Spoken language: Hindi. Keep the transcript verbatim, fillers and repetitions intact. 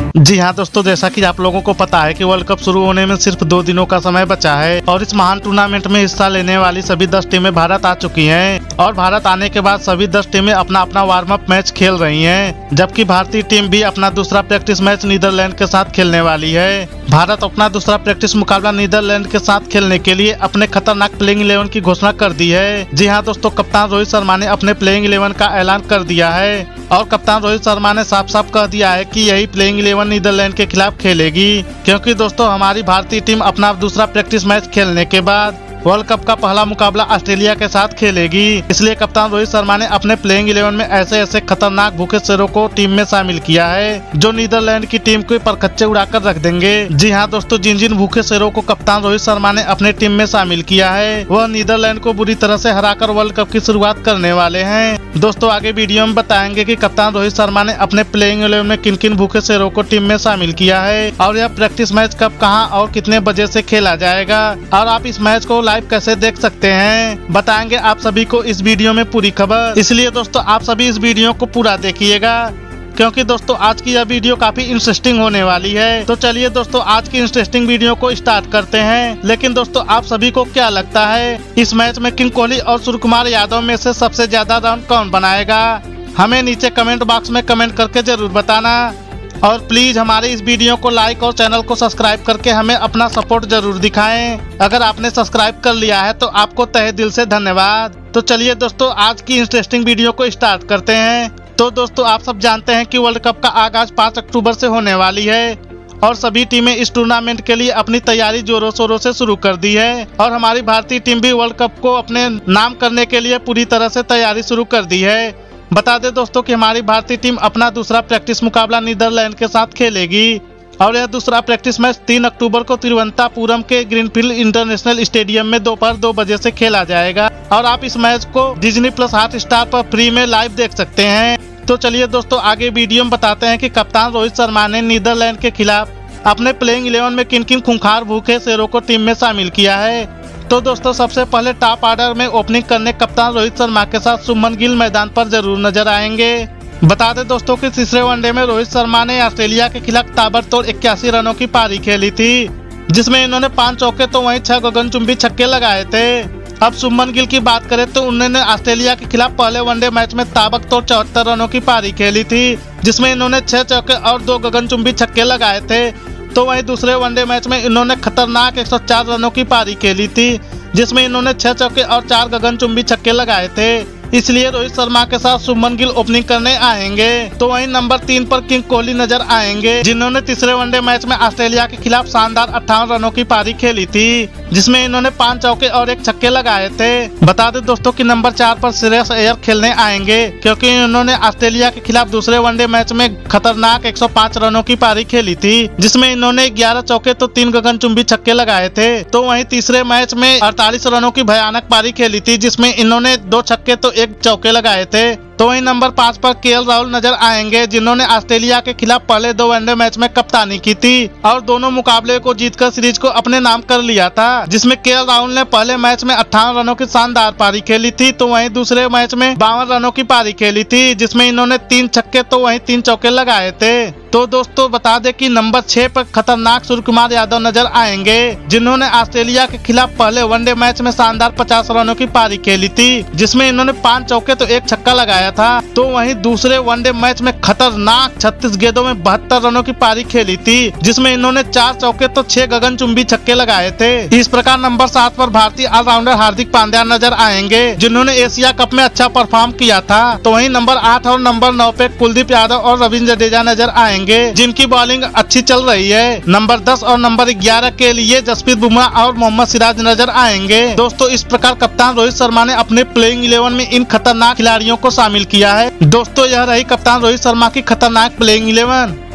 जी हाँ दोस्तों, जैसा कि आप लोगों को पता है कि वर्ल्ड कप शुरू होने में सिर्फ दो दिनों का समय बचा है और इस महान टूर्नामेंट में हिस्सा लेने वाली सभी दस टीमें भारत आ चुकी हैं और भारत आने के बाद सभी दस टीमें अपना अपना वार्म अप मैच खेल रही हैं, जबकि भारतीय टीम भी अपना दूसरा प्रैक्टिस मैच नीदरलैंड के साथ खेलने वाली है। भारत अपना दूसरा प्रैक्टिस मुकाबला नीदरलैंड के साथ खेलने के लिए अपने खतरनाक प्लेइंग इलेवन की घोषणा कर दी है। जी हाँ दोस्तों, कप्तान रोहित शर्मा ने अपने प्लेइंग इलेवन का ऐलान कर दिया है और कप्तान रोहित शर्मा ने साफ साफ कह दिया है कि यही प्लेइंग इलेवन नीदरलैंड के खिलाफ खेलेगी, क्योंकि दोस्तों हमारी भारतीय टीम अपना दूसरा प्रैक्टिस मैच खेलने के बाद वर्ल्ड कप का पहला मुकाबला ऑस्ट्रेलिया के साथ खेलेगी। इसलिए कप्तान रोहित शर्मा ने अपने प्लेइंग इलेवन में ऐसे ऐसे खतरनाक भूखे शेरों को टीम में शामिल किया है जो नीदरलैंड की टीम को परखच्चे उड़ाकर रख देंगे। जी हाँ दोस्तों, जिन जिन भूखे शेरों को कप्तान रोहित शर्मा ने अपने टीम में शामिल किया है वह नीदरलैंड को बुरी तरह से हराकर वर्ल्ड कप की शुरुआत करने वाले हैं। दोस्तों आगे वीडियो में बताएंगे कि कप्तान रोहित शर्मा ने अपने प्लेइंग इलेवन में किन किन भूखे शेरों को टीम में शामिल किया है और यह प्रैक्टिस मैच कब, कहाँ और कितने बजे से खेला जाएगा और आप इस मैच को लाइव कैसे देख सकते हैं, बताएंगे आप सभी को इस वीडियो में पूरी खबर। इसलिए दोस्तों आप सभी इस वीडियो को पूरा देखिएगा, क्योंकि दोस्तों आज की यह वीडियो काफी इंटरेस्टिंग होने वाली है। तो चलिए दोस्तों आज की इंटरेस्टिंग वीडियो को स्टार्ट करते हैं। लेकिन दोस्तों आप सभी को क्या लगता है इस मैच में किंग कोहली और सूर्यकुमार यादव में से सबसे ज्यादा रन कौन बनाएगा? हमें नीचे कमेंट बॉक्स में कमेंट करके जरूर बताना और प्लीज हमारे इस वीडियो को लाइक और चैनल को सब्सक्राइब करके हमें अपना सपोर्ट जरूर दिखाएं। अगर आपने सब्सक्राइब कर लिया है तो आपको तहे दिल से धन्यवाद। तो चलिए दोस्तों आज की इंटरेस्टिंग वीडियो को स्टार्ट करते हैं। तो दोस्तों आप सब जानते हैं कि वर्ल्ड कप का आगाज पाँच अक्टूबर से होने वाली है और सभी टीमें इस टूर्नामेंट के लिए अपनी तैयारी जोरों शोरों से शुरू कर दी है और हमारी भारतीय टीम भी वर्ल्ड कप को अपने नाम करने के लिए पूरी तरह से तैयारी शुरू कर दी है। बता दें दोस्तों कि हमारी भारतीय टीम अपना दूसरा प्रैक्टिस मुकाबला नीदरलैंड के साथ खेलेगी और यह दूसरा प्रैक्टिस मैच तीन अक्टूबर को तिरुवनंतपुरम के ग्रीनफील्ड इंटरनेशनल स्टेडियम में दोपहर दो बजे से खेला जाएगा और आप इस मैच को डिज्नी प्लस हॉटस्टार पर फ्री में लाइव देख सकते हैं। तो चलिए दोस्तों आगे वीडियो में बताते हैं कि कप्तान रोहित शर्मा ने नीदरलैंड के खिलाफ अपने प्लेइंग इलेवन में किन किन खूंखार भूखे शेरों को टीम में शामिल किया है। तो दोस्तों सबसे पहले टॉप ऑर्डर में ओपनिंग करने कप्तान रोहित शर्मा के साथ शुभमन गिल मैदान पर जरूर नजर आएंगे। बता दें दोस्तों कि तीसरे वनडे में रोहित शर्मा ने ऑस्ट्रेलिया के खिलाफ ताबड़तोड़ इक्यासी रनों की पारी खेली थी, जिसमें इन्होंने पांच चौके तो वहीं छह गगनचुंबी छक्के लगाए थे। अब शुभमन गिल की बात करें तो उन्होंने ऑस्ट्रेलिया के खिलाफ पहले वनडे मैच में ताबड़तोड़ चौहत्तर रनों की पारी खेली थी, जिसमें इन्होंने छह चौके और दो गगनचुंबी छक्के लगाए थे। तो वहीं दूसरे वनडे मैच में इन्होंने खतरनाक एक सौ चार रनों की पारी खेली थी, जिसमें इन्होंने छह चौके और चार गगनचुंबी छक्के लगाए थे। इसलिए रोहित शर्मा के साथ शुभमन गिल ओपनिंग करने आएंगे। तो वहीं नंबर तीन पर किंग कोहली नजर आएंगे, जिन्होंने तीसरे वनडे मैच में ऑस्ट्रेलिया के खिलाफ शानदार अट्ठावन रनों की पारी खेली थी, जिसमें इन्होंने पांच चौके और एक छक्के लगाए थे। बता दें दोस्तों कि नंबर चार पर श्रेयस अय्यर खेलने आएंगे, क्योंकि इन्होंने ऑस्ट्रेलिया के खिलाफ दूसरे वनडे मैच में खतरनाक एक सौ पाँच रनों की पारी खेली थी, जिसमें इन्होंने ग्यारह चौके तो तीन गगनचुंबी छक्के लगाए थे। तो वहीं तीसरे मैच में अड़तालीस रनों की भयानक पारी खेली थी, जिसमें इन्होंने दो छक्के तो एक चौके लगाए थे। तो वहीं नंबर पाँच पर केएल राहुल नजर आएंगे, जिन्होंने ऑस्ट्रेलिया के खिलाफ पहले दो वनडे मैच में कप्तानी की थी और दोनों मुकाबले को जीतकर सीरीज को अपने नाम कर लिया था, जिसमें केएल राहुल ने पहले मैच में अट्ठावन रनों की शानदार पारी खेली थी, तो वहीं दूसरे मैच में बावन रनों की पारी खेली थी, जिसमें इन्होंने तीन छक्के तो वहीं तीन चौके लगाए थे। तो दोस्तों बता दें कि नंबर छह पर खतरनाक सूर्यकुमार यादव नजर आएंगे, जिन्होंने ऑस्ट्रेलिया के खिलाफ पहले वनडे मैच में शानदार पचास रनों की पारी खेली थी, जिसमें इन्होंने पांच चौके तो एक छक्का लगाया था। तो वहीं दूसरे वनडे मैच में खतरनाक छत्तीस गेंदों में बहत्तर रनों की पारी खेली थी, जिसमें इन्होंने चार चौके तो छह गगनचुंबी छक्के लगाए थे। इस प्रकार नंबर सात पर भारतीय ऑलराउंडर हार्दिक पांड्या नजर आएंगे, जिन्होंने एशिया कप में अच्छा परफॉर्म किया था। तो वहीं नंबर आठ और नंबर नौ पे कुलदीप यादव और रविंद्र जडेजा नजर आएंगे, जिनकी बॉलिंग अच्छी चल रही है। नंबर दस और नंबर ग्यारह के लिए जसप्रीत बुमराह और मोहम्मद सिराज नजर आएंगे। दोस्तों इस प्रकार कप्तान रोहित शर्मा ने अपने प्लेइंग इलेवन में इन खतरनाक खिलाड़ियों को शामिल किया है। दोस्तों यह रही कप्तान रोहित शर्मा की खतरनाक प्लेइंग इलेवन।